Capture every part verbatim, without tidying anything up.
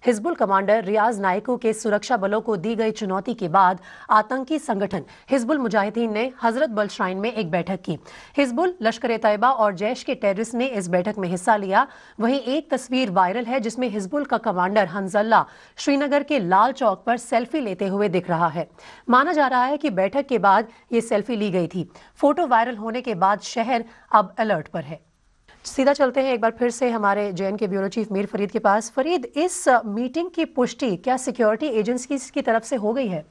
Hizbul commander रियाज नायको के सुरक्षा बलों को दी गई चुनौती के बाद आतंकी संगठन हिजबुल मुजाहिदीन ने हजरत बल श्राइन में एक बैठक की। हिजबुल, लश्कर-ए-तैयबा और जैश के टेररिस्ट ने इस बैठक में हिस्सा लिया। वहीं एक तस्वीर वायरल है जिसमें हिजबुल का कमांडर हंजल्ला श्रीनगर के लाल चौक पर सेल्फी लेते हुए दिख रहा है। माना जा रहा है कि बैठक के बाद ये सेल्फी ली गई थी। फोटो वायरल होने के बाद शहर अब अलर्ट पर है। सीधा चलते हैं एक बार फिर से हमारे जेएन के ब्यूरो चीफ मीर फरीद के पास। फरीद, इस मीटिंग की पुष्टि क्या सिक्योरिटी एजेंसीज की तरफ से हो गई है?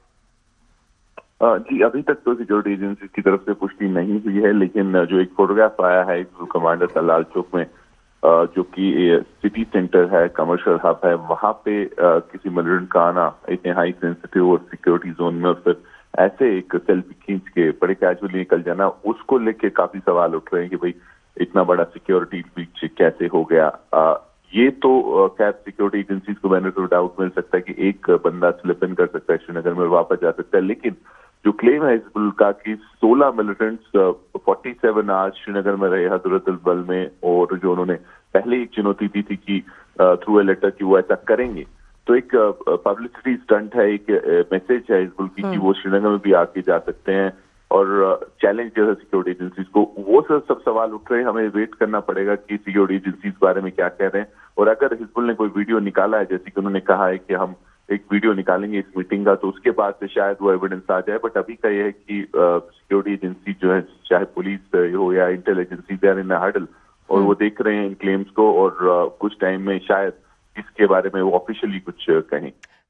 जी, अभी तक तो सिक्योरिटी एजेंसी की तरफ से पुष्टि नहीं हुई है, लेकिन जो एक फोटोग्राफ आया है कमांडर का लाल चौक में, जो कि सिटी सेंटर है, कमर्शियल हब है, वहां पे किसी मिलिटेंट का आना इतने हाई सेंसिटिव और सिक्योरिटी जोन में, और फिर ऐसे एक सेल्फी खींच के बड़े कैजुअली निकल जाना, उसको लेके काफी सवाल उठ रहे हैं कि भाई इतना बड़ा सिक्योरिटी ब्रीच कैसे हो गया। आ, ये तो खैर सिक्योरिटी एजेंसीज को बेनिफिट ऑफ डाउट मिल सकता है कि एक बंदा स्लिप इन कर सकता है श्रीनगर में और वापस जा सकता है, लेकिन जो क्लेम है हिजबुल का कि सोलह मिलिटेंट्स सैंतालीस आवर्स श्रीनगर में रहे हजरत बल में, और जो उन्होंने पहले एक चुनौती दी थी कि थ्रू ए लेटर कि वो ऐसा करेंगे, तो एक पब्लिसिटी स्टंट है, एक मैसेज है हिजबुल की कि वो श्रीनगर में भी आके जा सकते हैं और चैलेंज जो है सिक्योरिटी एजेंसीज को। वो सब सब सवाल उठ रहे हैं। हमें वेट करना पड़ेगा कि सिक्योरिटी एजेंसीज बारे में क्या कह रहे हैं, और अगर हिजबुल ने कोई वीडियो निकाला है, जैसे कि उन्होंने कहा है कि हम एक वीडियो निकालेंगे इस मीटिंग का, तो उसके बाद से शायद वो एविडेंस आ जाए। बट अभी का ये है कि सिक्योरिटी एजेंसी जो है, चाहे पुलिस हो या intel agency, they are in huddle, और वो देख रहे हैं इन क्लेम्स को, और uh, कुछ टाइम में शायद इसके बारे में वो ऑफिशियली कुछ कहें।